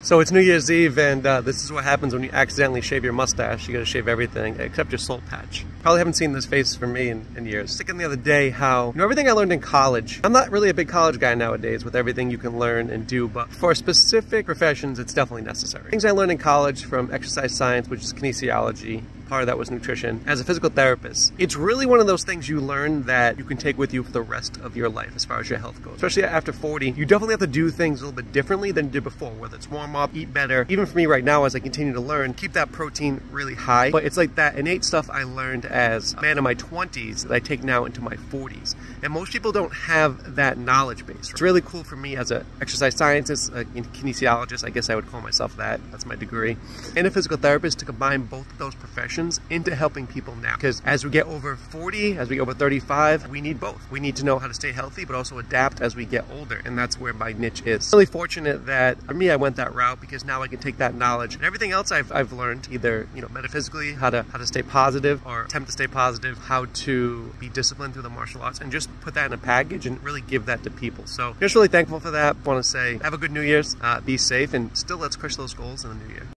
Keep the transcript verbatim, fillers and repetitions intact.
So it's New Year's Eve, and uh, this is what happens when you accidentally shave your mustache. You gotta shave everything except your soul patch. Probably haven't seen this face from me in, in years. Thinking the other day how, you know, everything I learned in college, I'm not really a big college guy nowadays with everything you can learn and do, but for specific professions, it's definitely necessary. Things I learned in college, from exercise science, which is kinesiology, part of that was nutrition, as a physical therapist. It's really one of those things you learn that you can take with you for the rest of your life as far as your health goes. Especially after forty, you definitely have to do things a little bit differently than you did before, whether it's warm up, eat better. Even for me right now, as I continue to learn, keep that protein really high. But it's like that innate stuff I learned as a man in my twenties that I take now into my forties. And most people don't have that knowledge base. It's really cool for me as an exercise scientist, a kinesiologist, I guess I would call myself that, that's my degree, and a physical therapist to combine both of those professions into helping people now. Because as we get over forty, as we get over thirty-five, we need both. We need to know how to stay healthy, but also adapt as we get older, and that's where my niche is. Really fortunate that, for me, I went that route, because now I can take that knowledge and everything else I've, I've learned, either, you know, metaphysically, how to how to stay positive, or attempt to stay positive, how to be disciplined through the martial arts, and just put that in a package and really give that to people. So just really thankful for that. Want to say, have a good New Year's, uh, be safe, and still let's crush those goals in the new year.